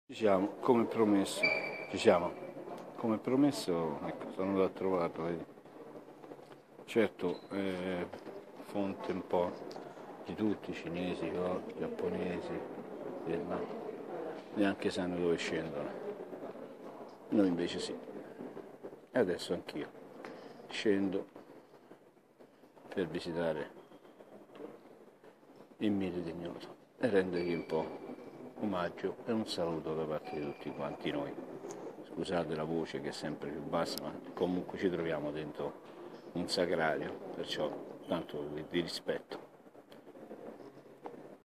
Ci siamo, come promesso, ci siamo. Come promesso, ecco, sono andato a trovarlo, vedi. Certo, fonte un po' di tutti, cinesi, giapponesi, ma neanche sanno dove scendono. Noi invece sì. E adesso anch'io scendo per visitare il mito di ignoto e rendergli un po' omaggio e un saluto da parte di tutti quanti noi. Scusate la voce che è sempre più bassa, ma comunque ci troviamo dentro un sacrario, perciò tanto di rispetto.